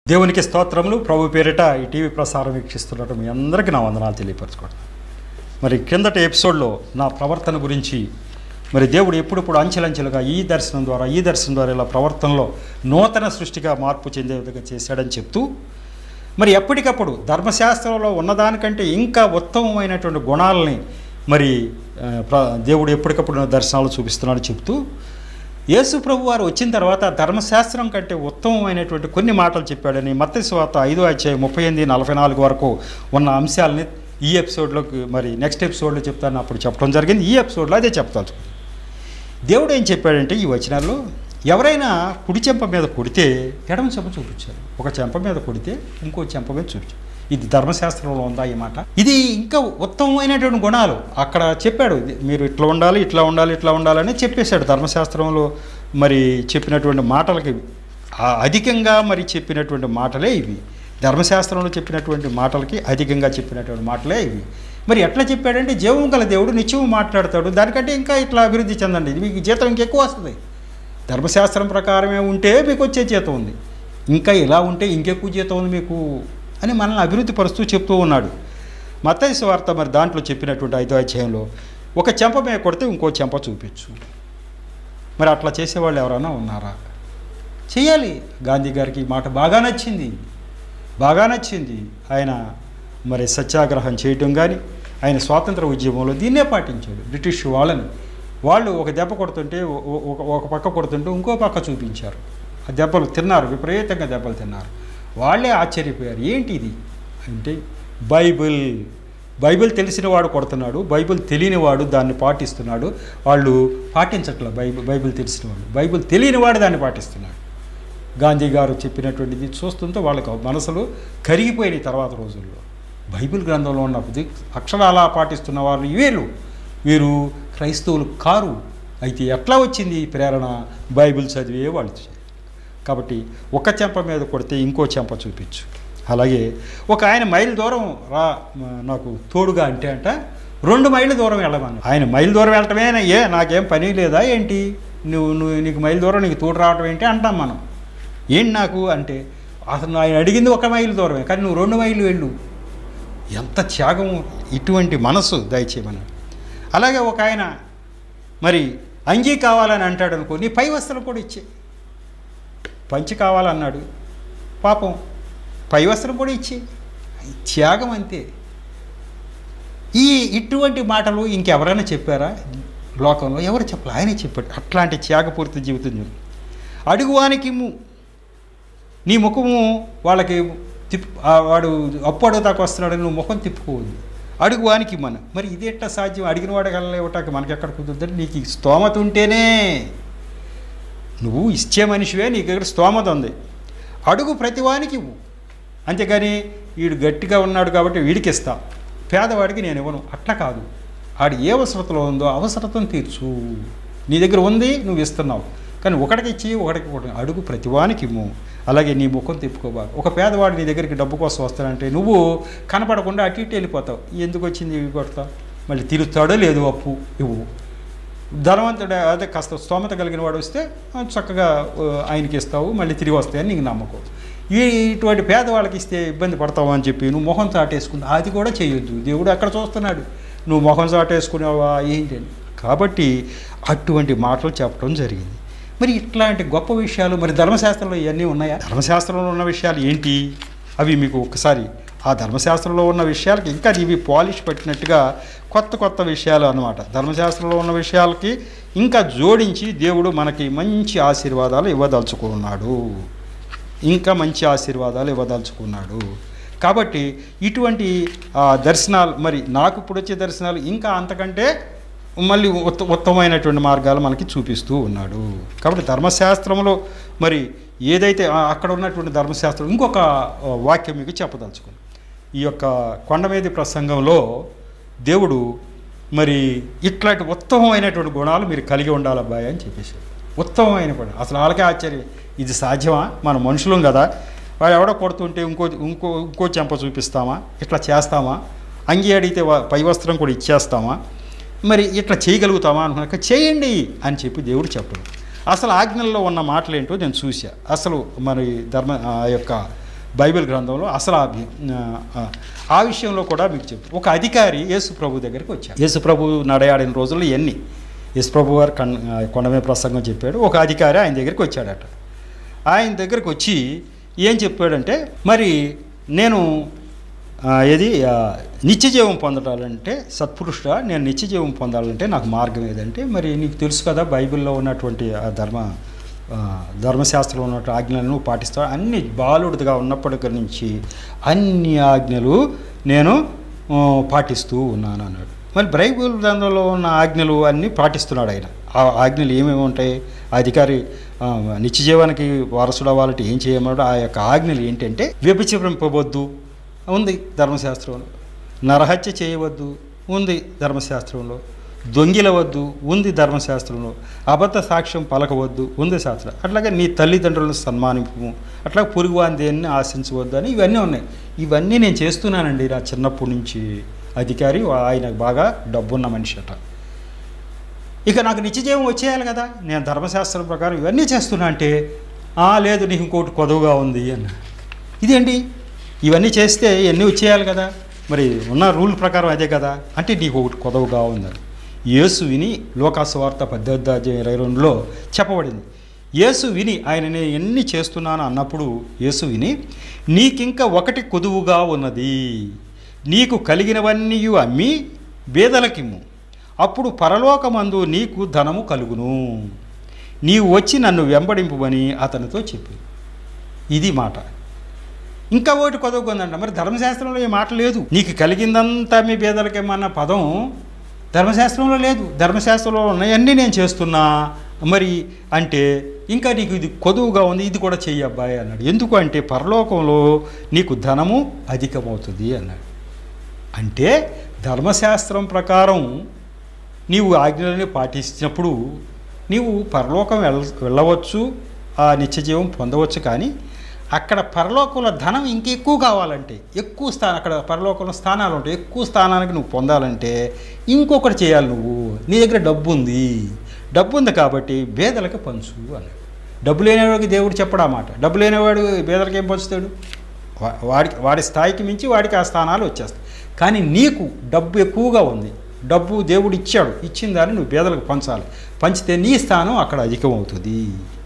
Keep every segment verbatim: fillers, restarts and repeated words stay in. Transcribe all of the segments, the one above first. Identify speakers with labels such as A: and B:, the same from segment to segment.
A: దేవునికి స్తోత్రములు. ప్రభు పేరిట ఈ టీవీ ప్రసారం వీక్షిస్తున్నట్టు మీ అందరికీ నా వందనాలు తెలియపరచుకోండి. మరి కిందటి ఎపిసోడ్లో నా ప్రవర్తన గురించి మరి దేవుడు ఎప్పుడప్పుడు అంచెలంచెలుగా ఈ దర్శనం ద్వారా ఈ దర్శనం ద్వారా ఇలా ప్రవర్తనలో నూతన సృష్టిగా మార్పు చెందే విధంగా చేశాడని చెప్తూ మరి ఎప్పటికప్పుడు ధర్మశాస్త్రంలో ఉన్నదానికంటే ఇంకా ఉత్తమమైనటువంటి గుణాలని మరి దేవుడు ఎప్పటికప్పుడు దర్శనాలు చూపిస్తున్నాడు చెప్తూ యేసు ప్రభు వారు వచ్చిన తర్వాత ధర్మశాస్త్రం కంటే ఉత్తమమైనటువంటి కొన్ని మాటలు చెప్పాడని మత్తయి సువార్త ఐదో అధ్యాయం ముప్పై ఎనిమిది నలభై నాలుగు వరకు ఉన్న అంశాలని ఈ ఎపిసోడ్లోకి మరి నెక్స్ట్ ఎపిసోడ్లో చెప్తాను అప్పుడు చెప్పడం జరిగింది. ఈ ఎపిసోడ్లో అదే చెప్తాను. దేవుడు ఏం చెప్పాడంటే ఈ వచనాల్లో ఎవరైనా కుడి చెంప మీద కొడితే ఎడమ చెంప చూపించారు, ఒక చెంప మీద కొడితే ఇంకో చెంప మీద చూపించారు. ఇది ధర్మశాస్త్రంలో ఉందా ఈ మాట? ఇది ఇంకా ఉత్తమమైనటువంటి గుణాలు అక్కడ చెప్పాడు. మీరు ఇట్లా ఉండాలి ఇట్లా ఉండాలి ఇట్లా ఉండాలని చెప్పేశాడు. ధర్మశాస్త్రంలో మరి చెప్పినటువంటి మాటలకి అధికంగా మరి చెప్పినటువంటి మాటలే ఇవి. ధర్మశాస్త్రంలో చెప్పినటువంటి మాటలకి అధికంగా చెప్పినటువంటి మాటలే ఇవి. మరి ఎట్లా చెప్పాడంటే జీవం గల దేవుడు నిత్యము మాట్లాడతాడు, దానికంటే ఇంకా ఇట్లా అభివృద్ధి చెందండి, ఇది మీకు జీతం ఇంకెక్కువ వస్తుంది. ధర్మశాస్త్రం ప్రకారమే ఉంటే మీకు వచ్చే జీతం ఉంది, ఇంకా ఇలా ఉంటే ఇంకెక్కువ జీతం ఉంది మీకు అని మనల్ని అభివృద్ధి పరుస్తూ చెప్తూ ఉన్నాడు. మత్తయి సువార్త మరి దాంట్లో చెప్పినటువంటి ఐదో అధ్యాయంలో ఒక చెంప మీద కొడితే ఇంకో చెంప చూపించు. మరి అట్లా చేసేవాళ్ళు ఎవరైనా ఉన్నారా? చేయాలి. గాంధీ గారికి ఈ మాట బాగా నచ్చింది, బాగా నచ్చింది. ఆయన మరి సత్యాగ్రహం చేయటం కానీ ఆయన స్వాతంత్ర ఉద్యమంలో దీన్నే పాటించాడు. బ్రిటిష్ వాళ్ళని వాళ్ళు ఒక దెబ్బ కొడుతుంటే ఒక ఒక పక్క కొడుతుంటే ఇంకో పక్క చూపించారు. ఆ దెబ్బలు తిన్నారు, విపరీతంగా దెబ్బలు తిన్నారు. వాళ్ళే ఆశ్చర్యపోయారు, ఏంటి ఇది అంటే బైబిల్ బైబిల్ తెలిసిన వాడు కొడుతున్నాడు, బైబిల్ తెలియని వాడు దాన్ని పాటిస్తున్నాడు. వాళ్ళు పాటించట్ల బైబిల్ బైబిల్ తెలిసిన వాడు, బైబిల్ తెలియని వాడు దాన్ని పాటిస్తున్నాడు. గాంధీ గారు చెప్పినటువంటిది చూస్తుంటే వాళ్ళకి మనసులు కరిగిపోయినాయి. తర్వాత రోజుల్లో బైబిల్ గ్రంథంలో ఉన్నప్పుడు అక్షరాలా పాటిస్తున్న వారు వీళ్ళు వీరు క్రైస్తవులు కారు. అయితే ఎట్లా వచ్చింది ఈ ప్రేరణ? బైబిల్ చదివే వాళ్ళు. కాబట్టి ఒక చెంప మీద కొడితే ఇంకో చెంప చూపించు. అలాగే ఒక ఆయన మైలు దూరం రా నాకు తోడుగా అంటే అంట రెండు మైళ్ళ దూరం వెళ్ళమని. ఆయన మైలు దూరం వెళ్ళటమే, ఏ నాకేం పని లేదా ఏంటి, నువ్వు నువ్వు నీకు మైలు దూరం నీకు తోడు రావటం ఏంటి అంటాం మనం. ఏంటి నాకు అంటే అసలు ఆయన అడిగింది ఒక మైలు దూరమే, కానీ నువ్వు రెండు మైళ్ళు వెళ్ళు. ఎంత త్యాగం! ఇటువంటి మనసు దయచేయమని. అలాగే ఒక ఆయన మరి అంగీ కావాలని అంటాడు అనుకో, నీ పై వస్త్రం కూడా ఇచ్చే. పంచి కావాలన్నాడు, పాపం పై వస్త్రం కూడా ఇచ్చి. త్యాగం అంతే. ఈ ఇటువంటి మాటలు ఇంకెవరైనా చెప్పారా లోకంలో? ఎవరు చెప్పాలి? ఆయనే చెప్పాడు. అట్లాంటి త్యాగపూరిత జీవితం. అడుగువానికి నీ ముఖము వాళ్ళకి తిప్పు, వాడు అప్పు అడుగుతాకు వస్తున్నాడు, నువ్వు ముఖం తిప్పుకోవద్దు. అడుగువానికి మన మరి ఇది ఎట్లా సాధ్యం? అడిగిన వాడు కల్లా ఇవ్వటానికి మనకి ఎక్కడ కుదురుతుంది? నీకు స్తోమత ఉంటేనే, నువ్వు ఇచ్చే మనిషివే, నీకు దగ్గర స్తోమత ఉంది, అడుగు ప్రతివానికి ఇవ్వు. అంతేగాని వీడు గట్టిగా ఉన్నాడు కాబట్టి వీడికి ఇస్తా, పేదవాడికి నేను ఇవ్వను అట్లా కాదు. ఆడు ఏ అవసరతలో ఉందో అవసరతను తీర్చు. నీ దగ్గర ఉంది, నువ్వు ఇస్తున్నావు, కానీ ఒకటికి ఇచ్చి ఒకటికి ఒకటి అడుగు, ప్రతివానికి ఇవ్వు. అలాగే నీ ముఖం తిప్పుకోబాకు. ఒక పేదవాడు నీ దగ్గరికి డబ్బు కోసం వస్తానంటే నువ్వు కనపడకుండా అటు ఇటు వెళ్ళిపోతావు. ఎందుకు వచ్చింది ఇవి కొడతావు, మళ్ళీ తీరుస్తాడో లేదు అప్పు ఇవ్వు. ధనవంతుడు అదే కాస్త స్తోమత కలిగిన వాడు వస్తే చక్కగా ఆయనకి ఇస్తావు, మళ్ళీ తిరిగి వస్తాయని నీకు నమ్మకం. ఈ ఇటువంటి పేదవాళ్ళకి ఇస్తే ఇబ్బంది పడతావు అని చెప్పి నువ్వు మొహం చాటేసుకుంటావు. అది కూడా చేయొద్దు. దేవుడు అక్కడ చూస్తున్నాడు, నువ్వు మొహం చాటేసుకున్నావా ఏంటని. కాబట్టి అటువంటి మాటలు చెప్పడం జరిగింది. మరి ఇట్లాంటి గొప్ప విషయాలు మరి ధర్మశాస్త్రంలో ఇవన్నీ ఉన్నాయా? ధర్మశాస్త్రంలో ఉన్న విషయాలు ఏంటి? అవి మీకు ఒకసారి ఆ ధర్మశాస్త్రంలో ఉన్న విషయాలకి ఇంకా ఇవి పాలిష్ పెట్టినట్టుగా కొత్త కొత్త విషయాలు అన్నమాట. ధర్మశాస్త్రంలో ఉన్న విషయాలకి ఇంకా జోడించి దేవుడు మనకి మంచి ఆశీర్వాదాలు ఇవ్వదలుచుకున్నాడు, ఇంకా మంచి ఆశీర్వాదాలు ఇవ్వదలుచుకున్నాడు. కాబట్టి ఇటువంటి దర్శనాలు మరి నాకు ఇప్పుడు వచ్చే దర్శనాలు ఇంకా అంతకంటే మళ్ళీ ఉత్త ఉత్తమమైనటువంటి మార్గాలు మనకి చూపిస్తూ ఉన్నాడు. కాబట్టి ధర్మశాస్త్రంలో మరి ఏదైతే అక్కడ ఉన్నటువంటి ధర్మశాస్త్రం ఇంకొక వాక్యం మీకు చెప్పదలుచుకున్నాను. ఈ యొక్క కొండమీది ప్రసంగంలో దేవుడు మరి ఇట్లాంటి ఉత్తమమైనటువంటి గుణాలు మీరు కలిగి ఉండాలి అబ్బాయి అని చెప్పేసాడు. ఉత్తమమైన గుణం. అసలు వాళ్ళకే ఆశ్చర్యం, ఇది సాధ్యమా? మన మనుషులం కదా, వాడు ఎవడో కొడుతుంటే ఇంకో ఇంకో ఇంకో చెంప చూపిస్తామా? ఇట్లా చేస్తామా? అంగీ అడిగితే పై వస్త్రం కూడా ఇచ్చేస్తామా? మరి ఇట్లా చేయగలుగుతామా అనుకున్నాక చేయండి అని చెప్పి దేవుడు చెప్పడు. అసలు ఆజ్ఞల్లో ఉన్న మాటలు ఏంటో నేను చూసా. అసలు మరి ధర్మ ఆ యొక్క బైబిల్ గ్రంథంలో అసలు ఆ విషయంలో కూడా మీకు చెప్తాను. ఒక అధికారి యేసు ప్రభు దగ్గరికి వచ్చాడు. యేసు ప్రభు నడయాడిన రోజుల్లో ఎన్ని యేసు ప్రభు గారు కన్ కొండమే ప్రసంగం చెప్పాడు. ఒక అధికారి ఆయన దగ్గరికి వచ్చాడట. ఆయన దగ్గరికి వచ్చి ఏం చెప్పాడంటే, మరి నేను ఏది నిత్యజీవం పొందడాలంటే సత్పురుషుడా, నేను నిత్యజీవం పొందాలంటే నాకు మార్గం ఏదంటే, మరి నీకు తెలుసు కదా బైబిల్లో ఉన్నటువంటి ఆ ధర్మ ధర్మశాస్త్రంలో ఉన్నటువంటి ఆజ్ఞలను పాటిస్తావు. అన్ని బాలుడిగా ఉన్నప్పటి నుంచి అన్ని ఆజ్ఞలు నేను పాటిస్తూ ఉన్నాను అన్నాడు. మరి బైబిల్ గ్రంథంలో ఉన్న ఆజ్ఞలు అన్నీ పాటిస్తున్నాడు ఆయన. ఆ ఆజ్ఞలు ఏమేమి ఉంటాయి? అధికారి నిత్యజీవానికి వారసుడు అవ్వాలంటే ఏం చేయమన్నాడు? ఆ యొక్క ఆజ్ఞలు ఏంటంటే, వ్యభిచరింపవద్దు ఉంది ధర్మశాస్త్రంలో, నరహత్య చేయవద్దు ఉంది ధర్మశాస్త్రంలో, దొంగిలవద్దు ఉంది ధర్మశాస్త్రంలో, అబద్ధ సాక్ష్యం పలకవద్దు ఉంది శాస్త్రం, అట్లాగే నీ తల్లిదండ్రులను సన్మానింపు, అట్లా పొరుగువాని దేన్ని ఆశించవద్దు అని ఇవన్నీ ఉన్నాయి. ఇవన్నీ నేను చేస్తున్నానండి నా చిన్నప్పటి నుంచి. అధికారి ఆయన బాగా డబ్బున్న మనిషి అట. ఇక నాకు నిత్యజీవం వచ్చేయాలి కదా, నేను ధర్మశాస్త్రం ప్రకారం ఇవన్నీ చేస్తున్నా అంటే, లేదు నీకు ఇంకోటి కొదవగా ఉంది అన్న. ఇదేంటి, ఇవన్నీ చేస్తే ఇవన్నీ వచ్చేయాలి కదా, మరి ఉన్న రూల్ ప్రకారం అదే కదా అంటే నీకు ఒకటి కొదవగా ఉందని యేసు విని లోకాసు వార్త పద్దెనిమిది అధ్యాయం ఇరవై రెండులో చెప్పబడింది. యేసు విని ఆయన నేను ఎన్ని చేస్తున్నాను అన్నప్పుడు యేసు విని, నీకింక ఒకటి కొదువుగా ఉన్నది, నీకు కలిగినవన్నీ అమ్మి బేదలకిమ్ము, అప్పుడు పరలోకమందు నీకు ధనము కలుగును, నీవు వచ్చి నన్ను వెంబడింపుమని అతనితో చెప్పి. ఇది మాట. ఇంకా ఒకటి కొదవుకుందంట. మరి ధర్మశాస్త్రంలో ఈ మాట లేదు. నీకు కలిగిందంతా మీ బేదలకేమన్న పదం ధర్మశాస్త్రంలో లేదు. ధర్మశాస్త్రంలో ఉన్నాయన్నీ నేను చేస్తున్నా మరి అంటే, ఇంకా నీకు ఇది కొదువుగా ఉంది, ఇది కూడా చెయ్యి అబ్బాయి అన్నాడు. ఎందుకు అంటే, పరలోకంలో నీకు ధనము అధికమవుతుంది అన్నాడు. అంటే ధర్మశాస్త్రం ప్రకారం నీవు ఆజ్ఞలని పాటించినప్పుడు నీవు పరలోకం వెళ్ళ వెళ్ళవచ్చు, ఆ నిత్యజీవం పొందవచ్చు. కానీ అక్కడ పరలోకంలో ధనం ఇంకెక్కువ కావాలంటే, ఎక్కువ స్థానం, అక్కడ పరలోకంలో స్థానాలు ఉంటాయి, ఎక్కువ స్థానానికి నువ్వు పొందాలంటే ఇంకొకటి చేయాలి. నువ్వు నీ దగ్గర డబ్బు ఉంది, డబ్బు ఉంది కాబట్టి బేదలకు పంచు అన్నాడు. డబ్బు లేనివాడికి దేవుడు చెప్పడా మాట. డబ్బు లేనివాడు బేదలకు ఏం పంచుతాడు? వాడికి వాడి స్థాయికి మించి వాడికి ఆ స్థానాలు వచ్చేస్తాయి. కానీ నీకు డబ్బు ఎక్కువగా ఉంది, డబ్బు దేవుడు ఇచ్చాడు, ఇచ్చిన దాన్ని నువ్వు బేదలకు పంచాలి. పంచితే నీ స్థానం అక్కడ అధికమవుతుంది.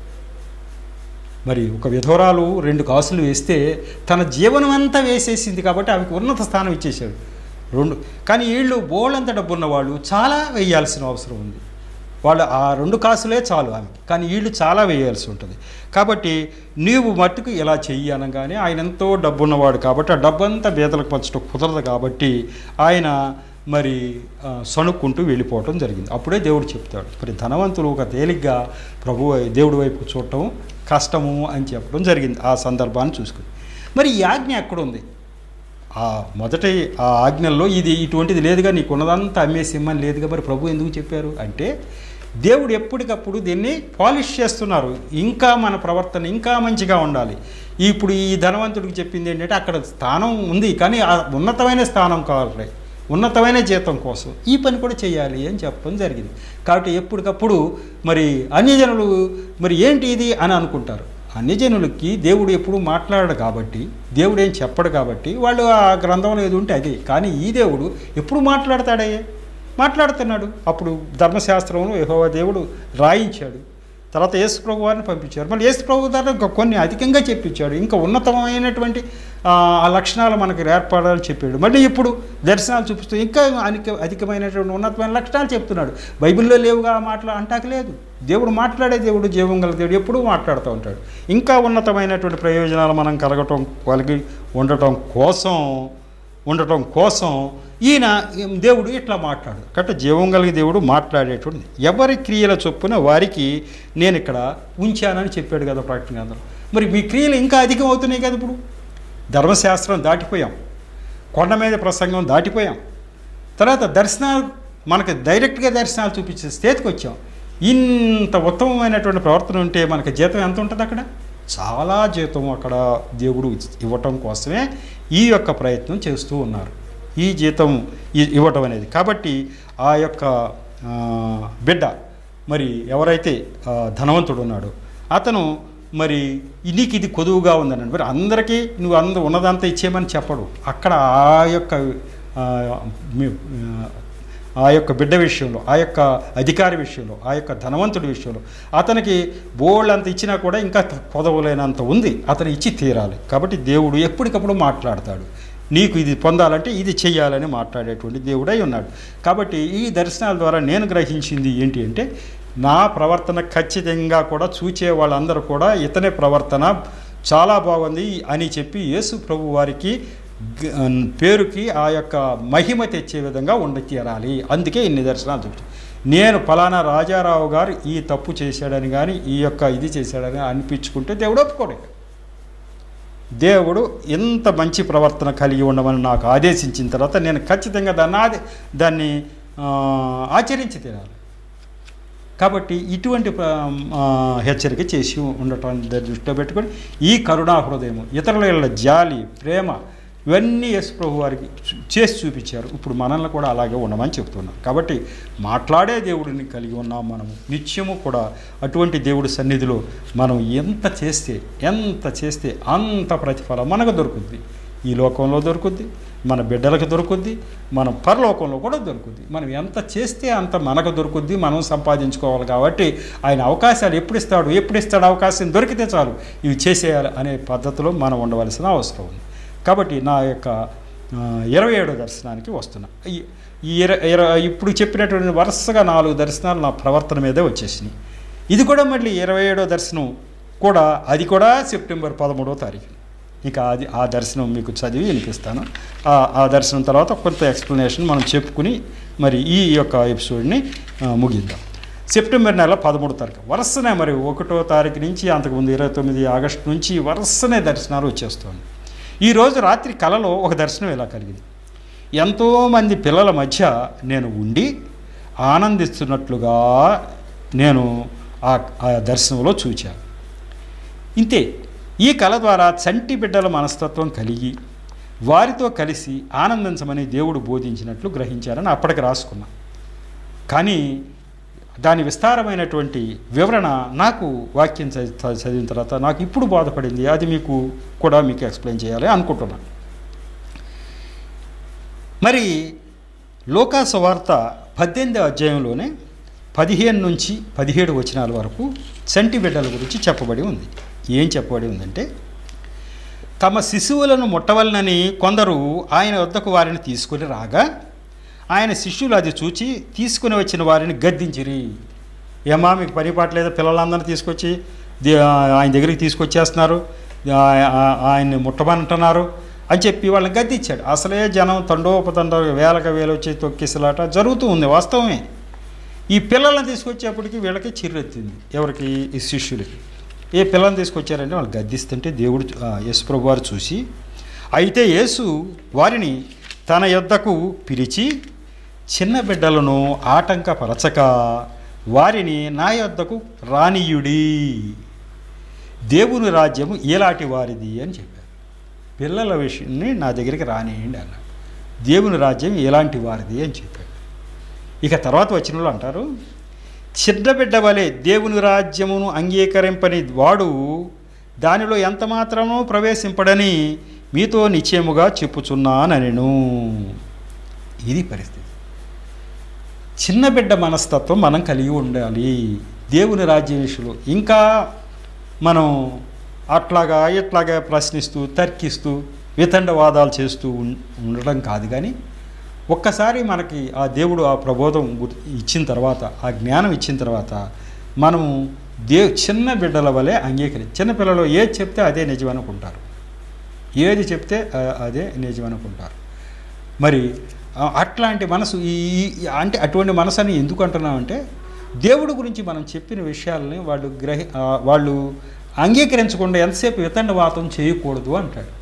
A: మరి ఒక విధవరాలు రెండు కాసులు వేస్తే తన జీవనం అంతా వేసేసింది కాబట్టి ఆమెకు ఉన్నత స్థానం ఇచ్చేసాడు రెండు. కానీ వీళ్ళు బోళ్ళంత డబ్బు ఉన్నవాళ్ళు చాలా వేయాల్సిన అవసరం ఉంది. వాళ్ళు ఆ రెండు కాసులే చాలు ఆమె, కానీ వీళ్ళు చాలా వేయాల్సి ఉంటుంది. కాబట్టి నీవు మట్టుకు ఇలా చెయ్యి అనగానే, ఆయన ఎంతో డబ్బు ఉన్నవాడు కాబట్టి ఆ డబ్బంతా బేదలకు పంచడం కుదరదు కాబట్టి ఆయన మరి సణుక్కుంటూ వెళ్ళిపోవటం జరిగింది. అప్పుడే దేవుడు చెప్తాడు, మరి ధనవంతులు ఒక తేలిగ్గా ప్రభు దేవుడి వైపు చూడటం కష్టము అని చెప్పడం జరిగింది. ఆ సందర్భాన్ని చూసుకుని మరి ఈ ఆజ్ఞ ఎక్కడుంది? ఆ మొదటి ఆ ఆజ్ఞల్లో ఇది ఇటువంటిది లేదుగా, నీకు ఉన్నదంతా అమ్మేసి ఇమ్మని లేదుగా. మరి ప్రభు ఎందుకు చెప్పారు అంటే, దేవుడు ఎప్పటికప్పుడు దీన్ని పాలిష్ చేస్తున్నారు. ఇంకా మన ప్రవర్తన ఇంకా మంచిగా ఉండాలి. ఇప్పుడు ఈ ధనవంతుడికి చెప్పింది ఏంటంటే, అక్కడ స్థానం ఉంది కానీ ఆ ఉన్నతమైన స్థానం కావాలి, ఉన్నతమైన జీతం కోసం ఈ పని కూడా చేయాలి అని చెప్పడం జరిగింది. కాబట్టి ఎప్పటికప్పుడు మరి అన్యజనులు మరి ఏంటి ఇది అని అనుకుంటారు. అన్యజనులకి దేవుడు ఎప్పుడు మాట్లాడాడు కాబట్టి, దేవుడు ఏం చెప్పడు కాబట్టి వాళ్ళు ఆ గ్రంథంలో ఏది ఉంటే అదే. కానీ ఈ దేవుడు ఎప్పుడు మాట్లాడతాడయ్యే, మాట్లాడుతున్నాడు. అప్పుడు ధర్మశాస్త్రంలో యెహోవా దేవుడు రాయించాడు, తర్వాత యేసు ప్రభు వారిని పంపించారు. మళ్ళీ యేసు ప్రభు ద్వారా ఇంకా కొన్ని అధికంగా చెప్పించాడు, ఇంకా ఉన్నతమైనటువంటి ఆ లక్షణాలు మనకు ఏర్పడాలని చెప్పాడు. మళ్ళీ ఇప్పుడు దర్శనాలు చూపిస్తూ ఇంకా అధిక అధికమైనటువంటి ఉన్నతమైన లక్షణాలు చెప్తున్నాడు. బైబిల్లో లేవుగా మాటలు అంటాక లేదు. దేవుడు మాట్లాడే దేవుడు, జీవం గల దేవుడు ఎప్పుడూ మాట్లాడుతూ ఉంటాడు. ఇంకా ఉన్నతమైనటువంటి ప్రయోజనాలు మనం కలగటం కలిగి ఉండటం కోసం ఉండటం కోసం ఈయన దేవుడు ఇట్లా మాట్లాడు. కాబట్టి జీవం కలిగి దేవుడు మాట్లాడేటువంటి ఎవరి క్రియల చొప్పున వారికి నేను ఇక్కడ ఉంచానని చెప్పాడు కదా ప్రకటన గ్రంథంలో. మరి మీ క్రియలు ఇంకా అధికం అవుతున్నాయి కదా. ఇప్పుడు ధర్మశాస్త్రం దాటిపోయాం, కొండ మీద ప్రసంగం దాటిపోయాం, తర్వాత దర్శనాలు మనకు డైరెక్ట్గా దర్శనాలు చూపించే స్థితికి వచ్చాం. ఇంత ఉత్తమమైనటువంటి ప్రవర్తన ఉంటే మనకి జీతం ఎంత ఉంటుంది? అక్కడ చాలా జీతం అక్కడ దేవుడు ఇవ్వటం కోసమే ఈ యొక్క ప్రయత్నం చేస్తూ ఉన్నారు, ఈ జీతం ఇవ్వటం అనేది. కాబట్టి ఆ యొక్క బిడ్డ మరి ఎవరైతే ధనవంతుడు ఉన్నాడో అతను మరి నీకు ఇది కొదువుగా ఉందని మరి అందరికీ నువ్వు అంద ఉన్నదంతా ఇచ్చేయమని చెప్పడు. అక్కడ ఆ యొక్క ఆ యొక్క బిడ్డ విషయంలో, ఆ యొక్క అధికారి విషయంలో, ఆ యొక్క ధనవంతుడి విషయంలో అతనికి బోల్డ్ అంత ఇచ్చినా కూడా ఇంకా కొదవలేనంత ఉంది, అతను ఇచ్చి తీరాలి. కాబట్టి దేవుడు ఎప్పటికప్పుడు మాట్లాడతాడు. నీకు ఇది పొందాలంటే ఇది చెయ్యాలని మాట్లాడేటువంటి దేవుడై ఉన్నాడు. కాబట్టి ఈ దర్శనాల ద్వారా నేను గ్రహించింది ఏంటి అంటే, నా ప్రవర్తన ఖచ్చితంగా కూడా చూచే వాళ్ళందరూ కూడా ఇతనే ప్రవర్తన చాలా బాగుంది అని చెప్పి యేసు ప్రభు వారికి పేరుకి ఆ యొక్క మహిమ తెచ్చే విధంగా ఉండి తీరాలి. అందుకే ఇన్ని దర్శనాలు చూపించాను. నేను ఫలానా రాజారావు గారు ఈ తప్పు చేశాడని కానీ ఈ యొక్క ఇది చేశాడని అనిపించుకుంటే దేవుడు ఒప్పుకోడు. దేవుడు ఎంత మంచి ప్రవర్తన కలిగి ఉండమని నాకు ఆదేశించిన తర్వాత నేను ఖచ్చితంగా దాన్ని ఆది దాన్ని ఆచరించి తీరాలి. కాబట్టి ఇటువంటి హెచ్చరిక చేసి ఉండటం దృష్టిలో పెట్టుకొని ఈ కరుణా హృదయము, ఇతరుల జాలి, ప్రేమ ఇవన్నీ యేసు ప్రభు వారికి చేసి చూపించారు. ఇప్పుడు మనల్ని కూడా అలాగే ఉండమని చెప్తున్నారు. కాబట్టి మాట్లాడే దేవుడిని కలిగి ఉన్నాం మనము. నిత్యము కూడా అటువంటి దేవుడి సన్నిధిలో మనం ఎంత చేస్తే ఎంత చేస్తే అంత ప్రతిఫలం మనకు దొరుకుద్ది. ఈ లోకంలో దొరుకుద్ది, మన బిడ్డలకు దొరుకుద్ది, మన పరలోకంలో కూడా దొరుకుద్ది. మనం ఎంత చేస్తే అంత మనకు దొరుకుద్ది, మనం సంపాదించుకోవాలి. కాబట్టి ఆయన అవకాశాలు ఎప్పుడు ఇస్తాడు, ఎప్పుడు ఇస్తాడు అవకాశం దొరికితే చాలు ఇవి చేసేయాలి అనే పద్ధతిలో మనం ఉండవలసిన అవసరం ఉంది. కాబట్టి నా యొక్క ఇరవై ఏడో దర్శనానికి వస్తున్నా. ఈ ఇర ఇప్పుడు చెప్పినటువంటి వరుసగా నాలుగు దర్శనాలు నా ప్రవర్తన మీదే వచ్చేసినాయి. ఇది కూడా మళ్ళీ ఇరవై ఏడో దర్శనం కూడా, అది కూడా సెప్టెంబర్ పదమూడవ తారీఖు. ఇక అది ఆ దర్శనం మీకు చదివి వినిపిస్తాను. ఆ దర్శనం తర్వాత కొంత ఎక్స్ప్లెనేషన్ మనం చెప్పుకుని మరి ఈ యొక్క ఎపిసోడ్ని ముగిద్దాం. సెప్టెంబర్ నెల పదమూడో తారీఖు వరుసనే మరి ఒకటో తారీఖు నుంచి అంతకుముందు ఇరవై తొమ్మిది ఆగస్టు నుంచి వరుసనే దర్శనాలు వచ్చేస్తుంది. ఈరోజు రాత్రి కలలో ఒక దర్శనం ఇలా కలిగింది. ఎంతోమంది పిల్లల మధ్య నేను ఉండి ఆనందిస్తున్నట్లుగా నేను ఆ దర్శనంలో చూచాను. ఇంతే, ఈ కళ ద్వారా చంటి బిడ్డల మనస్తత్వం కలిగి వారితో కలిసి ఆనందించమని దేవుడు బోధించినట్లు గ్రహించారని అప్పటికి రాసుకున్నా. కానీ దాని విస్తారమైనటువంటి వివరణ నాకు వాక్యం చదివిన తర్వాత నాకు ఇప్పుడు బాధపడింది. అది మీకు కూడా మీకు ఎక్స్ప్లెయిన్ చేయాలి అనుకుంటున్నాను. మరి లూకా సువార్త పద్దెనిమిదవ అధ్యాయంలోనే పదిహేను నుంచి పదిహేడు వచనాల వరకు చంటి బిడ్డల గురించి చెప్పబడి ఉంది. ఏం చెప్పబడి ఉందంటే, తమ శిశువులను ముట్టవలనని కొందరు ఆయన వద్దకు వారిని తీసుకొని రాగా ఆయన శిష్యులు అది చూచి తీసుకుని వచ్చిన వారిని గద్దించిరి. ఏమా మీకు పని పాటలేదా, పిల్లలందరినీ తీసుకొచ్చి ఆయన దగ్గరికి తీసుకొచ్చేస్తున్నారు, ఆయన్ని ముట్టమంటున్నారు అని చెప్పి వాళ్ళని గద్దించాడు. అసలే జనం తండోపతండ వేలక వేలు వచ్చి తొక్కిసలాట జరుగుతూ ఉంది, వాస్తవమే. ఈ పిల్లల్ని తీసుకొచ్చేప్పటికి వీళ్ళకి చిర్రెత్తింది. ఎవరికి? ఈ శిష్యులకి. ఏ పిల్లల్ని తీసుకొచ్చారంటే వాళ్ళు గద్దిస్తుంటే దేవుడు యేసు ప్రభు వారు చూసి, అయితే యేసు వారిని తన యొద్దకు పిలిచి చిన్న బిడ్డలను ఆటంకపరచక వారిని నా యొద్దకు రానియుడి, దేవుని రాజ్యము ఏలాంటి వారిది అని చెప్పారు. పిల్లల విషయాన్ని నా దగ్గరికి రానియండి అన్నాడు. దేవుని రాజ్యం ఎలాంటి వారిది అని చెప్పాడు. ఇక తర్వాత వచ్చిన వాళ్ళు అంటారు, చిన్న బిడ్డ వలె దేవుని రాజ్యమును అంగీకరింపని వాడు దానిలో ఎంత మాత్రమూ ప్రవేశింపడని మీతో నిశ్చయముగా చెప్పుచున్నానెను. ఇది పరిస్థితి. చిన్న బిడ్డ మనస్తత్వం మనం కలిగి ఉండాలి దేవుని రాజ్య విషయంలో. ఇంకా మనం అట్లాగా ఇట్లాగా ప్రశ్నిస్తూ తర్కిస్తూ వితండవాదాలు చేస్తూ ఉండడం కాదు. కానీ ఒక్కసారి మనకి ఆ దేవుడు ఆ ప్రబోధం ఇచ్చిన తర్వాత, ఆ జ్ఞానం ఇచ్చిన తర్వాత మనము దే చిన్న బిడ్డల వలె అంగీకరి. చిన్నపిల్లలు ఏది చెప్తే అదే నిజం అనుకుంటారు, ఏది చెప్తే అదే నిజం అనుకుంటారు. మరి అట్లాంటి మనసు ఈ అంటే అటువంటి మనసు అని ఎందుకు అంటున్నామంటే, దేవుడి గురించి మనం చెప్పిన విషయాలని వాళ్ళు గ్రహి వాళ్ళు అంగీకరించకుండా ఎంతసేపు వితండవాదం చేయకూడదు అంటాడు.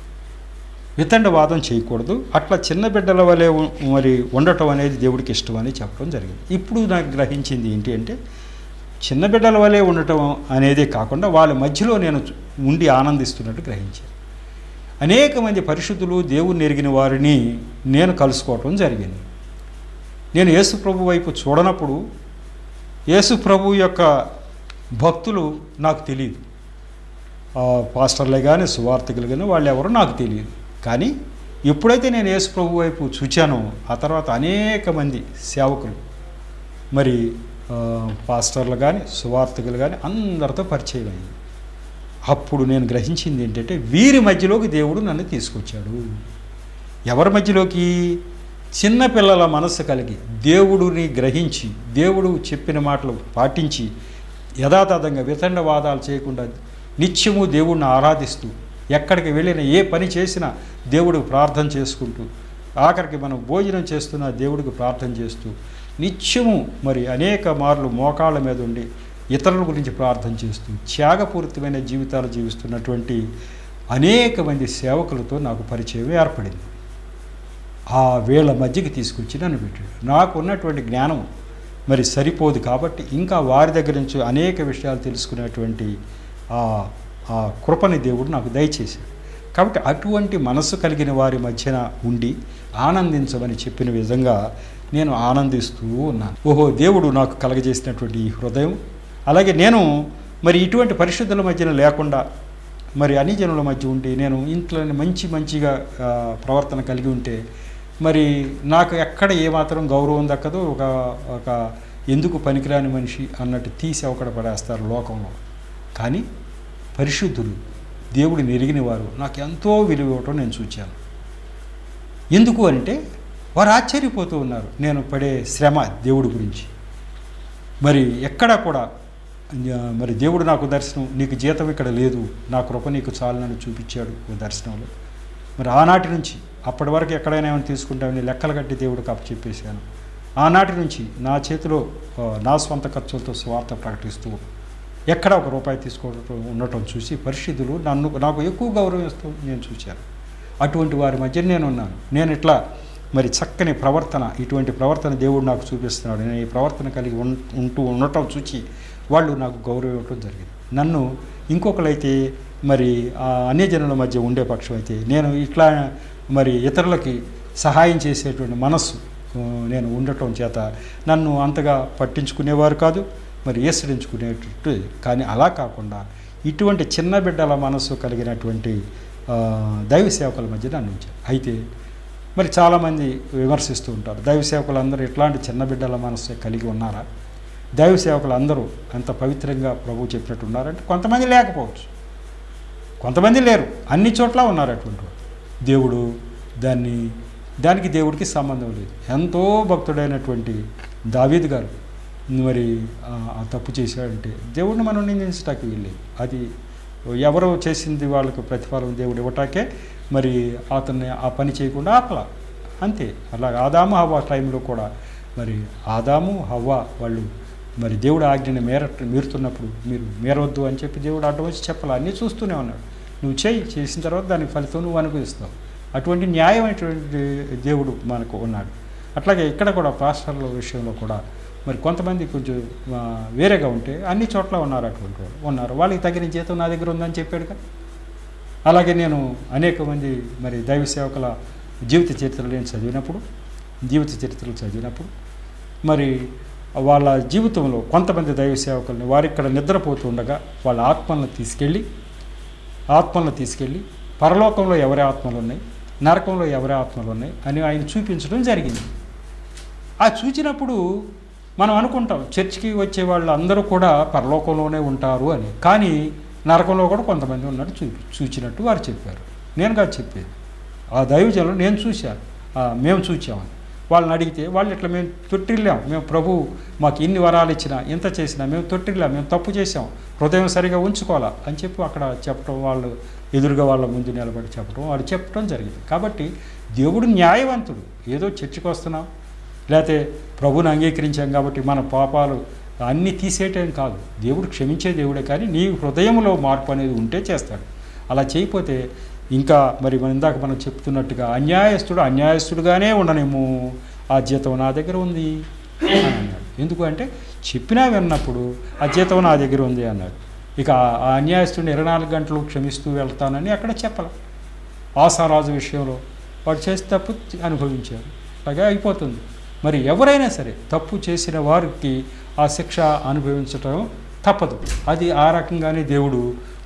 A: వితండవాదం చేయకూడదు, అట్లా చిన్న బిడ్డల వలె మరి ఉండటం అనేది దేవుడికి ఇష్టం అని చెప్పడం జరిగింది. ఇప్పుడు నాకు గ్రహించింది ఏంటి అంటే, చిన్న బిడ్డల వలె ఉండటం అనేదే కాకుండా వాళ్ళ మధ్యలో నేను ఉండి ఆనందిస్తున్నట్టు గ్రహించాను. అనేక మంది పరిశుద్ధులు దేవుని ఎరిగిన వారిని నేను కలుసుకోవటం జరిగింది. నేను యేసు ప్రభు వైపు చూడనప్పుడు యేసు ప్రభు యొక్క భక్తులు నాకు తెలియదు. పాస్టర్లే కానీ సువార్థికులు కానీ వాళ్ళు ఎవరో నాకు తెలియదు. కానీ ఎప్పుడైతే నేను యేసు ప్రభు వైపు చూచానో ఆ తర్వాత అనేక మంది సేవకులు మరి పాస్టర్లు కానీ సువార్థికులు కానీ అందరితో పరిచయం అయింది. అప్పుడు నేను గ్రహించింది ఏంటంటే వీరి మధ్యలోకి దేవుడు నన్ను తీసుకొచ్చాడు. ఎవరి మధ్యలోకి? చిన్నపిల్లల మనస్సు కలిగి దేవుడిని గ్రహించి దేవుడు చెప్పిన మాటలు పాటించి యథాతథంగా వితండవాదాలు చేయకుండా నిత్యము దేవుడిని ఆరాధిస్తూ ఎక్కడికి వెళ్ళినా ఏ పని చేసినా దేవుడికి ప్రార్థన చేసుకుంటూ ఆఖరికి మనం భోజనం చేస్తున్న దేవుడికి ప్రార్థన చేస్తూ నిత్యము మరి అనేక మార్లు మోకాళ్ళ మీద ఉండి ఇతరుల గురించి ప్రార్థన చేస్తూ త్యాగపూరితమైన జీవితాలు జీవిస్తున్నటువంటి అనేక మంది సేవకులతో నాకు పరిచయం ఏర్పడింది. ఆ వేళ మధ్యకి తీసుకొచ్చి నన్ను పెట్టాడు. నాకు ఉన్నటువంటి జ్ఞానం మరి సరిపోదు కాబట్టి ఇంకా వారి దగ్గర నుంచి అనేక విషయాలు తెలుసుకునేటువంటి ఆ కృపని దేవుడు నాకు దయచేశాడు. కాబట్టి అటువంటి మనస్సు కలిగిన వారి మధ్యన ఉండి ఆనందించమని చెప్పిన విధంగా నేను ఆనందిస్తూ ఉన్నాను. ఓహో, దేవుడు నాకు కలగజేసినటువంటి ఈ హృదయం, అలాగే నేను మరి ఇటువంటి పరిశుద్ధుల మధ్యన లేకుండా మరి అన్ని జనుల మధ్య ఉండి నేను ఇంట్లో మంచి మంచిగా ప్రవర్తన కలిగి ఉంటే మరి నాకు ఎక్కడ ఏమాత్రం గౌరవం దక్కదో, ఒక ఒక ఎందుకు పనికిరాని మనిషి అన్నట్టు తీసి అవకడ పడేస్తారు లోకంలో. కానీ పరిశుద్ధులు, దేవుడిని ఎరిగిన వారు నాకు ఎంతో విలువ ఇవ్వటం నేను చూచాను. ఎందుకు అంటే వారు ఆశ్చర్యపోతూ ఉన్నారు నేను పడే శ్రమ దేవుడి గురించి. మరి ఎక్కడా కూడా మరి దేవుడు నాకు దర్శనం, నీకు జీతం ఇక్కడ లేదు, నా కృప నీకు చాలు నన్ను చూపించాడు ఓ దర్శనంలో. మరి ఆనాటి నుంచి అప్పటి వరకు ఎక్కడైనా ఏమైనా తీసుకుంటామని లెక్కలు కట్టి దేవుడికి అప్పచెప్పేశాను. ఆనాటి నుంచి నా చేతిలో నా స్వంత ఖర్చులతో స్వార్థ ప్రకటిస్తూ ఎక్కడ ఒక రూపాయి తీసుకోవడం ఉండటం చూసి పరిశుద్ధులు నన్ను నాకు ఎక్కువ గౌరవం ఇస్తూ నేను చూశాను. అటువంటి వారి మధ్య నేను ఉన్నాను. నేను ఇట్లా మరి చక్కని ప్రవర్తన, ఇటువంటి ప్రవర్తన దేవుడు నాకు చూపిస్తున్నాడు. నేను ఈ ప్రవర్తన కలిగి ఉంటూ ఉండటం చూసి వాళ్ళు నాకు గౌరవం ఇవ్వటం జరిగింది. నన్ను ఇంకొకరైతే మరి అన్య జనుల మధ్య ఉండే పక్షం అయితే నేను ఇట్లా మరి ఇతరులకి సహాయం చేసేటువంటి మనస్సు నేను ఉండటం చేత నన్ను అంతగా పట్టించుకునేవారు కాదు, మరి ఏసరించుకునేటట్టు. కానీ అలా కాకుండా ఇటువంటి చిన్న బిడ్డల మనస్సు కలిగినటువంటి దైవ సేవకుల మధ్య నన్ను ఉంచారు. అయితే మరి చాలామంది విమర్శిస్తూ ఉంటారు, దైవ సేవకులు అందరూ ఇట్లాంటి చిన్న బిడ్డల మనస్సు కలిగి ఉన్నారా? దైవ సేవకులు అందరూ అంత పవిత్రంగా ప్రభువు చెప్పినట్టు ఉన్నారంటే కొంతమంది లేకపోవచ్చు, కొంతమంది లేరు, అన్ని చోట్ల ఉన్నారు అటువంటి వారు. దేవుడు దాన్ని దానికి దేవుడికి సంబంధం లేదు. ఎంతో భక్తుడైనటువంటి దావీదు గారు మరి ఆ తప్పు చేశాడంటే దేవుడిని మనం నిందించటానికి వీల్లేదు. అది ఎవరో చేసింది వాళ్ళకు ప్రతిఫలం దేవుడు ఇవ్వటాకే మరి అతన్ని ఆ పని చేయకుండా ఆపల, అంతే. అలాగే ఆదాము హవ్వ టైంలో కూడా మరి ఆదాము హవ్వ వాళ్ళు మరి దేవుడు ఆజ్ఞని మేర మీరుతున్నప్పుడు మీరు మేరవద్దు అని చెప్పి దేవుడు అడ్డం వచ్చి చెప్పాలి. అన్నీ చూస్తూనే ఉన్నాడు. నువ్వు చేయి, చేసిన తర్వాత దానికి ఫలితం నువ్వు అనుభవిస్తావు. అటువంటి న్యాయమైనటువంటి దేవుడు మనకు ఉన్నాడు. అట్లాగే ఇక్కడ కూడా పాస్టర్ల విషయంలో కూడా మరి కొంతమంది కొంచెం వేరేగా ఉంటే అన్ని చోట్ల ఉన్నారు, అటువంటి వాళ్ళు ఉన్నారు. వాళ్ళకి తగిన జీతం నా దగ్గర ఉందని చెప్పాడుగా. అలాగే నేను అనేక మంది మరి దైవ సేవకుల జీవిత చరిత్రలు నేను చదివినప్పుడు జీవిత చరిత్రలు చదివినప్పుడు మరి వాళ్ళ జీవితంలో కొంతమంది దైవ సేవకుల్ని వారు ఇక్కడ నిద్రపోతూ ఉండగా వాళ్ళ ఆత్మలను తీసుకెళ్ళి ఆత్మలను తీసుకెళ్ళి పరలోకంలో ఎవరి ఆత్మలు ఉన్నాయి, నరకంలో ఎవరి ఆత్మలు ఉన్నాయి అని ఆయన చూపించడం జరిగింది. ఆ చూచినప్పుడు మనం అనుకుంటాం చర్చికి వచ్చే వాళ్ళు అందరూ కూడా పరలోకంలోనే ఉంటారు అని. కానీ నరకంలో కూడా కొంతమంది ఉన్నట్టు చూ చూచినట్టు వారు చెప్పారు. నేను కాదు చెప్పేది, ఆ దైవజనులు నేను చూశాను, మేము చూచామని. వాళ్ళని అడిగితే వాళ్ళు ఇట్లా మేము తొట్టిల్లాం, మేము ప్రభు మాకు ఇన్ని వరాలు ఇచ్చినా ఇంత చేసినా మేము తొట్టిల్లాం, మేము తప్పు చేసాం, హృదయం సరిగా ఉంచుకోవాలా అని చెప్పి అక్కడ చెప్పడం, వాళ్ళు ఎదురుగా వాళ్ళ ముందు నిలబడి చెప్పడం, వాళ్ళు చెప్పడం జరిగింది. కాబట్టి దేవుడు న్యాయవంతుడు. ఏదో చర్చికి వస్తున్నాం లేకపోతే ప్రభుని అంగీకరించాం కాబట్టి మన పాపాలు అన్నీ తీసేయటం కాదు. దేవుడు క్షమించే దేవుడే, కానీ నీ హృదయంలో మార్పు అనేది ఉంటే చేస్తాడు. అలా చేయకపోతే ఇంకా మరి మన ఇందాక మనం చెప్తున్నట్టుగా అన్యాయస్తుడు అన్యాయస్తుడుగానే ఉండనేమో, ఆ జీతం నా దగ్గర ఉంది అని అన్నాడు. ఎందుకు అంటే చెప్పినా విన్నప్పుడు ఆ జీతం నా దగ్గర ఉంది అన్నాడు. ఇక ఆ అన్యాయస్తుడిని ఇరవై నాలుగు గంటలు క్షమిస్తూ వెళ్తానని అక్కడ చెప్పాలి. ఆసారాజు విషయంలో వాడు చేసి తప్పు అనుభవించారు, అలాగే అయిపోతుంది. మరి ఎవరైనా సరే తప్పు చేసిన వారికి ఆ శిక్ష అనుభవించటం తప్పదు. అది ఆ రకంగానే దేవుడు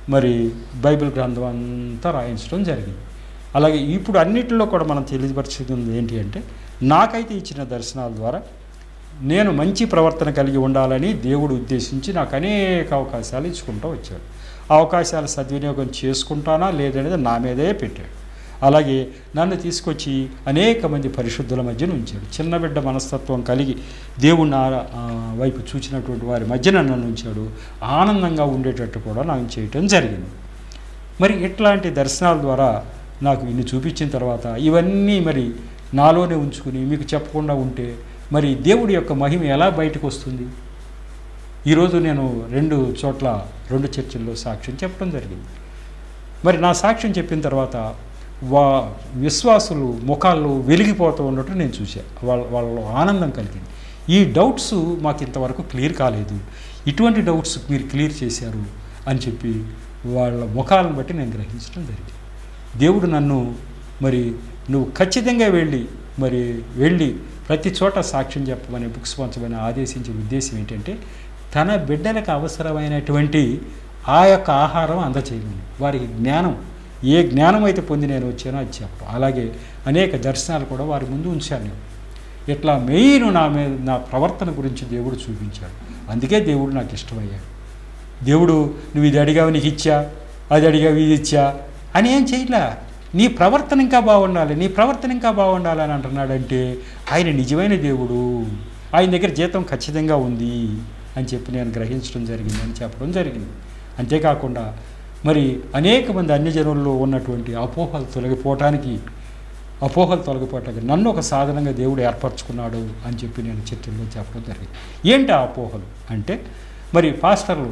A: మరి బైబిల్ గ్రంథం అంతా రాయించడం జరిగింది. అలాగే ఇప్పుడు అన్నిటిలో కూడా మనం తెలియపరిచింది ఏంటి అంటే, నాకైతే ఇచ్చిన దర్శనాల ద్వారా నేను మంచి ప్రవర్తన కలిగి ఉండాలని దేవుడు ఉద్దేశించి నాకు అనేక అవకాశాలు ఇచ్చుకుంటూ వచ్చాడు. అవకాశాలు సద్వినియోగం చేసుకుంటానా లేదనేది నా మీదే పెట్టాడు. అలాగే నన్ను తీసుకొచ్చి అనేక మంది పరిశుద్ధుల మధ్యన ఉంచాడు. చిన్న బిడ్డ మనస్తత్వం కలిగి దేవుని వైపు చూచినటువంటి వారి మధ్యన నన్ను ఉంచాడు. ఆనందంగా ఉండేటట్టు కూడా నాకు చేయటం జరిగింది. మరి ఇట్లాంటి దర్శనాల ద్వారా నాకు ఇన్ని చూపించిన తర్వాత ఇవన్నీ మరి నాలోనే ఉంచుకుని మీకు చెప్పకుండా ఉంటే మరి దేవుడి యొక్క మహిమ ఎలా బయటకు వస్తుంది? ఈరోజు నేను రెండు చోట్ల రెండు చర్చిల్లో సాక్ష్యం చెప్పడం జరిగింది. మరి నా సాక్ష్యం చెప్పిన తర్వాత వా విశ్వాసులు ముఖాల్లో వెలిగిపోతూ ఉన్నట్టు నేను చూశాను. వాళ్ళ వాళ్ళలో ఆనందం కలిగింది. ఈ డౌట్స్ మాకు ఇంతవరకు క్లియర్ కాలేదు, ఇటువంటి డౌట్స్ మీరు క్లియర్ చేశారు అని చెప్పి వాళ్ళ ముఖాలను బట్టి నేను గ్రహించడం జరిగింది. దేవుడు నన్ను మరి నువ్వు ఖచ్చితంగా వెళ్ళి మరి వెళ్ళి ప్రతి చోట సాక్ష్యం చెప్పమని బుక్స్ పంచమని ఆదేశించే ఉద్దేశం ఏంటంటే, తన బిడ్డలకు అవసరమైనటువంటి ఆ యొక్క ఆహారం అందచేయమని, వారికి జ్ఞానం ఏ జ్ఞానం అయితే పొంది నేను వచ్చానో అది చెప్పడం. అలాగే అనేక దర్శనాలు కూడా వారి ముందు ఉంచాను నేను. ఇట్లా మెయిన్ నా మీద నా ప్రవర్తన గురించి దేవుడు చూపించాడు. అందుకే దేవుడు నాకు ఇష్టమయ్యాడు. దేవుడు నువ్వు ఇది అడిగావు నీకు ఇచ్చా, అది అడిగావు ఇది ఇచ్చా అని ఏం చేయలే. నీ ప్రవర్తన ఇంకా బాగుండాలి, నీ ప్రవర్తన ఇంకా బాగుండాలి అని అంటున్నాడంటే ఆయన నిజమైన దేవుడు, ఆయన దగ్గర జీతం ఖచ్చితంగా ఉంది అని చెప్పి నేను గ్రహించడం జరిగింది అని చెప్పడం జరిగింది. అంతేకాకుండా మరి అనేక మంది అన్యజనుల్లో ఉన్నటువంటి అపోహలు తొలగిపోవటానికి అపోహలు తొలగిపోవటానికి నన్ను ఒక సాధనంగా దేవుడు ఏర్పరచుకున్నాడు అని చెప్పి నేను చర్చల్లో చెప్పడం జరిగింది. ఏంటి ఆ అపోహలు అంటే, మరి పాస్టర్లు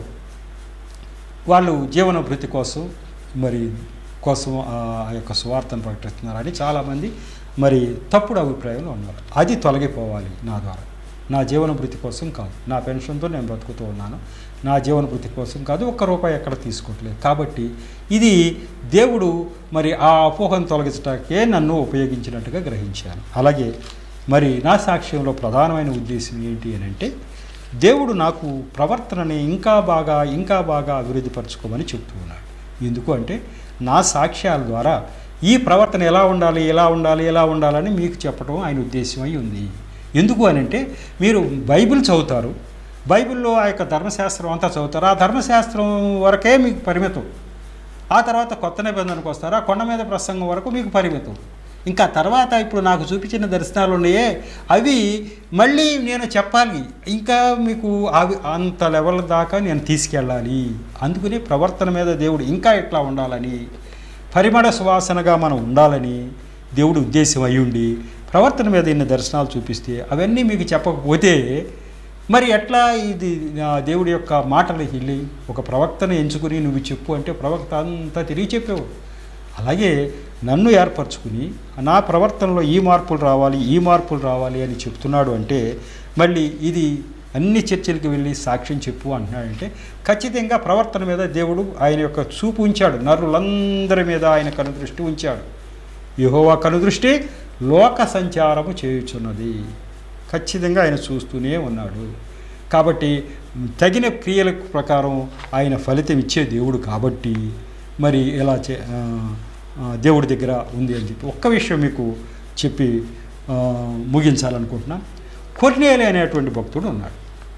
A: వాళ్ళు జీవనభృతి కోసం మరి కోసం ఆ యొక్క సువార్తను ప్రకటిస్తున్నారని చాలామంది మరి తప్పుడు అభిప్రాయంలో ఉన్నారు. అది తొలగిపోవాలి నా ద్వారా. నా జీవనభృతి కోసం కాదు, నా పెన్షన్తో నేను బ్రతుకుతూ ఉన్నాను, నా జీవనభృతి కోసం కాదు, ఒక్క రూపాయి ఎక్కడ తీసుకోవట్లేదు. కాబట్టి ఇది దేవుడు మరి ఆ అపోహను తొలగించడానికే నన్ను ఉపయోగించినట్టుగా గ్రహించాను. అలాగే మరి నా సాక్ష్యంలో ప్రధానమైన ఉద్దేశం ఏంటి అని అంటే, దేవుడు నాకు ప్రవర్తనని ఇంకా బాగా ఇంకా బాగా అభివృద్ధిపరచుకోమని చెప్తూ ఉన్నాడు. ఎందుకు అంటే, నా సాక్ష్యాల ద్వారా ఈ ప్రవర్తన ఎలా ఉండాలి ఎలా ఉండాలి ఎలా ఉండాలని మీకు చెప్పడం ఆయన ఉద్దేశం అయి ఉంది. ఎందుకు అని అంటే, మీరు బైబిల్ చదువుతారు, బైబిల్లో ఆ యొక్క ధర్మశాస్త్రం అంతా చదువుతారు, ఆ ధర్మశాస్త్రం వరకే మీకు పరిమితం. ఆ తర్వాత కొత్త నిబంధనకు వస్తారు, ఆ కొండ మీద ప్రసంగం వరకు మీకు పరిమితం. ఇంకా తర్వాత ఇప్పుడు నాకు చూపించిన దర్శనాలు ఉన్నాయే అవి మళ్ళీ నేను చెప్పాలి, ఇంకా మీకు అవి అంత లెవెల్ దాకా నేను తీసుకెళ్ళాలి. అందుకని ప్రవర్తన మీద దేవుడు ఇంకా ఎట్లా ఉండాలని, పరిమళ సువాసనగా మనం ఉండాలని దేవుడు ఉద్దేశం అయి ఉండి ప్రవర్తన మీద ఇన్ని దర్శనాలు చూపిస్తే అవన్నీ మీకు చెప్పకపోతే మరి ఎట్లా ఇది దేవుడి యొక్క మాటలు వెళ్ళి ఒక ప్రవక్తను ఎంచుకుని నువ్వు చెప్పు అంటే ప్రవక్త అంతా తిరిగి చెప్పేవు. అలాగే నన్ను ఏర్పరచుకుని నా ప్రవర్తనలో ఈ మార్పులు రావాలి ఈ మార్పులు రావాలి అని చెప్తున్నాడు అంటే, మళ్ళీ ఇది అన్ని చర్చలకు వెళ్ళి సాక్ష్యం చెప్పు అంటున్నాడంటే ఖచ్చితంగా ప్రవర్తన మీద దేవుడు ఆయన యొక్క చూపు ఉంచాడు. నరులందరి మీద ఆయన కనుదృష్టి ఉంచాడు. యెహోవా కనుదృష్టి లోక సంచారము చేయుచున్నది. ఖచ్చితంగా ఆయన చూస్తూనే ఉన్నాడు. కాబట్టి తగిన క్రియల ప్రకారం ఆయన ఫలితం ఇచ్చే దేవుడు కాబట్టి మరి ఇలా చే దేవుడి దగ్గర ఉంది అని చెప్పి ఒక్క విషయం మీకు చెప్పి ముగించాలనుకుంటున్నా. కొర్నేలి అనేటువంటి భక్తుడు ఉన్నాడు.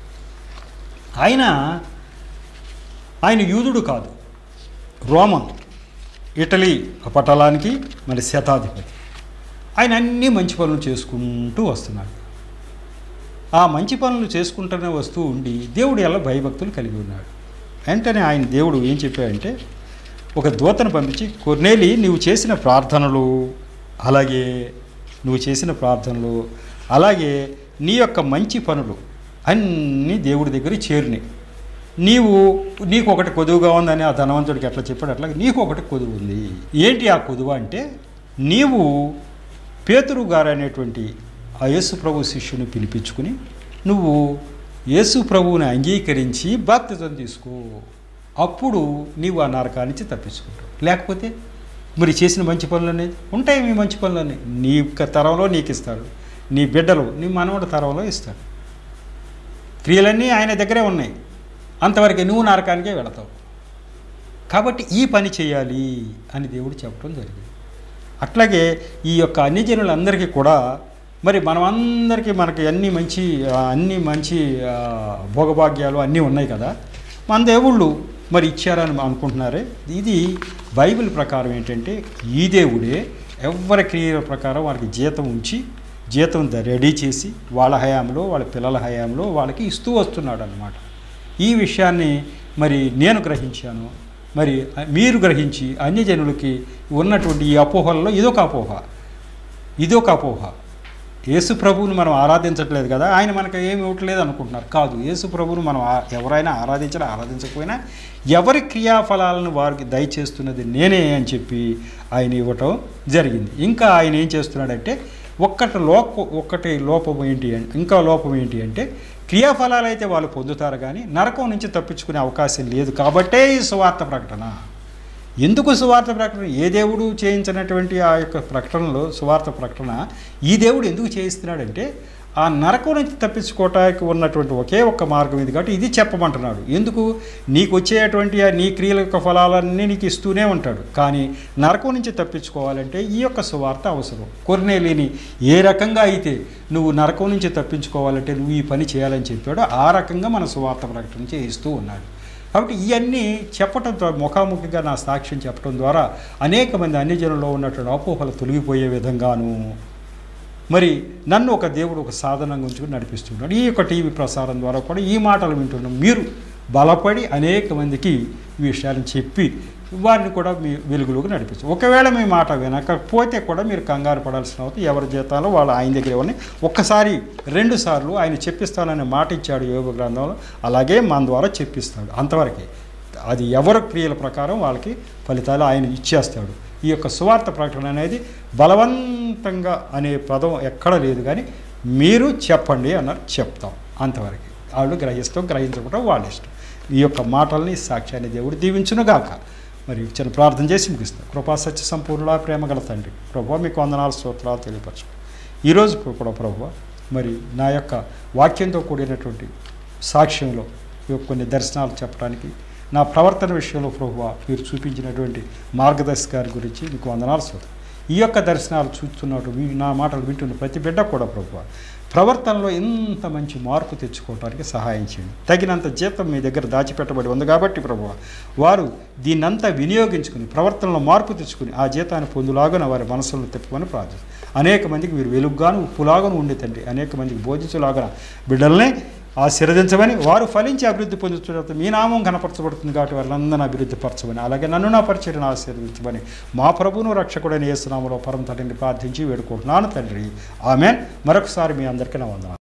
A: ఆయన ఆయన యూదుడు కాదు, రోమన్, ఇటలీ పటలానికి మరి శతాధిపతి. ఆయన అన్ని మంచి పనులు చేసుకుంటూ వస్తున్నాడు. ఆ మంచి పనులు చేసుకుంటూనే వస్తూ ఉండి దేవుడు ఎలా భయభక్తులు కలిగి ఉన్నాడు. వెంటనే ఆయన దేవుడు ఏం చెప్పాడంటే, ఒక దూతను పంపించి, కొర్నేలి నీవు చేసిన ప్రార్థనలు అలాగే నువ్వు చేసిన ప్రార్థనలు అలాగే నీ యొక్క మంచి పనులు అన్నీ దేవుడి దగ్గర చేరినాయి. నీవు నీకు ఒకటి కొదువుగా ఉందని ఆ ధనవంతుడికి ఎట్లా చెప్పాడు, అట్లాగే నీకు ఒకటి కొదువు ఉంది. ఏంటి ఆ కొదువ అంటే, నీవు పేతురు గారు అనేటువంటి ఆ యేసు ప్రభు శిష్యుని పిలిపించుకుని నువ్వు యేసు ప్రభువుని అంగీకరించి బాప్తిజం తీసుకో, అప్పుడు నీవు ఆ నరకాల నుంచి తప్పించుకుంటావు. లేకపోతే మరి చేసిన మంచి పనులు అనేది ఉంటాయి. మీ మంచి పనులన్నీ నీ తరంలో నీకు ఇస్తాడు, నీ బిడ్డలు నీ మనవడి తరంలో ఇస్తాడు. క్రియలన్నీ ఆయన దగ్గరే ఉన్నాయి. అంతవరకే నువ్వు నరకానికే వెళతావు. కాబట్టి ఈ పని చేయాలి అని దేవుడు చెప్పడం జరిగింది. అట్లాగే ఈ యొక్క అన్యజనులందరికీ కూడా మరి మనమందరికీ మనకి అన్ని మంచి అన్ని మంచి భోగభాగ్యాలు అన్నీ ఉన్నాయి కదా, మన దేవుళ్ళు మరి ఇచ్చారని అనుకుంటున్నారే. ఇది బైబిల్ ప్రకారం ఏంటంటే ఈ దేవుడే ఎవరి క్రియల ప్రకారం వారికి జీతం ఉంచి జీతం రెడీ చేసి వాళ్ళ హయాంలో వాళ్ళ పిల్లల హయాంలో వాళ్ళకి ఇస్తూ వస్తున్నాడు అన్నమాట. ఈ విషయాన్ని మరి నేను గ్రహించాను, మరి మీరు గ్రహించి అన్యజనులకి ఉన్నటువంటి ఈ అపోహల్లో ఇదొక అపోహ ఇదొక అపోహ యేసు ప్రభువుని మనం ఆరాధించట్లేదు కదా, ఆయన మనకు ఏమి ఇవ్వట్లేదు అనుకుంటున్నారు. కాదు, యేసు ప్రభువును మనం ఎవరైనా ఆరాధించినా ఆరాధించకపోయినా ఎవరి క్రియాఫలాలను వారికి దయచేస్తున్నది నేనే అని చెప్పి ఆయన ఇవ్వటం జరిగింది. ఇంకా ఆయన ఏం చేస్తున్నాడంటే ఒక్కటి లోప ఒక్కటి లోపం ఏంటి అంటే ఇంకా లోపం ఏంటి అంటే క్రియాఫలాలు అయితే వాళ్ళు పొందుతారు కానీ నరకం నుంచి తప్పించుకునే అవకాశం లేదు. కాబట్టే ఈ సువార్త ప్రకటన. ఎందుకు సువార్త ప్రకటన? ఏ దేవుడు చేయించినటువంటి ఆ యొక్క ప్రకటనలో సువార్త ప్రకటన ఈ దేవుడు ఎందుకు చేయిస్తున్నాడంటే ఆ నరకం నుంచి తప్పించుకోవటానికి ఉన్నటువంటి ఒకే ఒక్క మార్గం ఇది. కాబట్టి ఇది చెప్పమంటున్నాడు. ఎందుకు? నీకు వచ్చేటువంటి నీ క్రియల యొక్క ఫలాలన్నీ నీకు ఇస్తూనే ఉంటాడు, కానీ నరకం నుంచి తప్పించుకోవాలంటే ఈ యొక్క సువార్త అవసరం. కొర్నేలిని ఏ రకంగా అయితే నువ్వు నరకం నుంచి తప్పించుకోవాలంటే నువ్వు ఈ పని చేయాలని చెప్పాడో ఆ రకంగా మన సువార్త ప్రకటన చేయిస్తూ ఉన్నాడు. కాబట్టి ఇవన్నీ చెప్పటం ద్వారా ముఖాముఖిగా నా సాక్ష్యం చెప్పడం ద్వారా అనేక మంది అన్యజనుల్లో ఉన్నటువంటి అపోహలు తొలగిపోయే విధంగాను మరి నన్ను ఒక దేవుడు ఒక సాధనంగా ఉంచుకుని నడిపిస్తున్నాడు. ఈ యొక్క టీవీ ప్రసారం ద్వారా కూడా ఈ మాటలు వింటున్నాం. మీరు బలపడి అనేక మందికి ఈ విషయాలను చెప్పి వారిని కూడా మీ వెలుగులోకి నడిపించు. ఒకవేళ మీ మాట వినకపోతే కూడా మీరు కంగారు పడాల్సిన అవుతుంది. ఎవరి జీతాలు వాళ్ళు ఆయన దగ్గర ఉన్నాయి. ఒక్కసారి రెండు సార్లు ఆయన చెప్పిస్తానని మాట ఇచ్చాడు యోగ గ్రంథంలో, అలాగే మన ద్వారా చెప్పిస్తాడు. అంతవరకే. అది ఎవరి క్రియల ప్రకారం వాళ్ళకి ఫలితాలు ఆయన ఇచ్చేస్తాడు. ఈ యొక్క సువార్త ప్రకటన అనేది బలవంతంగా అనే పదం ఎక్కడ లేదు, కానీ మీరు చెప్పండి అన్నారు, చెప్తాం, అంతవరకు. వాళ్ళు గ్రహిస్తాం గ్రహించకుండా వాళ్ళ ఇష్టం. ఈ యొక్క మాటల్ని సాక్ష్యాన్ని దేవుడు దీవించునుగాక. మరి చిన్న ప్రార్థన చేసి ముగిస్తాం. కృపా సత్య సంపూర్ణ ప్రేమ గల తండ్రి ప్రభువా, మీకు వందనాలు స్తోత్రాలు తెలియపరచు. ఈరోజు కూడా ప్రభువా మరి నా యొక్క వాక్యంతో కూడినటువంటి సాక్ష్యంలో కొన్ని దర్శనాలు చెప్పడానికి నా ప్రవర్తన విషయంలో ప్రభువా మీరు చూపించినటువంటి మార్గదర్శకాల గురించి మీకు వందనాలు స్తోత్రం. ఈ యొక్క దర్శనాలు చూస్తున్నట్టు మీ నా మాటలు వింటున్న ప్రతి బిడ్డ కూడా ప్రభువా ప్రవర్తనలో ఎంత మంచి మార్పు తెచ్చుకోవడానికి సహాయం చేయండి. తగినంత జీతం మీ దగ్గర దాచిపెట్టబడి ఉంది కాబట్టి ప్రభువా వారు దీన్నంతా వినియోగించుకుని ప్రవర్తనలో మార్పు తెచ్చుకుని ఆ జీతాన్ని పొందులాగానే వారి మనసులను తిప్పుకొని ప్రార్థిస్తారు. అనేక మందికి మీరు వెలుగుగాను ఉప్పులాగాను ఉండే తండ్రి, అనేక మందికి బోధించులాగా బిడ్డల్ని ఆశీర్వదించమని, వారు ఫలించి అభివృద్ధి పొందుతున్న మీ నామం కనపరచబడుతుంది కాబట్టి వాళ్ళందరినీ అభివృద్ధి పరచమని, అలాగే నన్ను నా పరిచర్యను ఆశీర్వదించమని మా ప్రభువును రక్షకుడైన యేసు నామములో పరమ తండ్రిని ప్రార్థించి వేడుకుంటున్నాను తండ్రి. ఆమేన్. మరొకసారి మీ అందరికీ నా వందనాలు.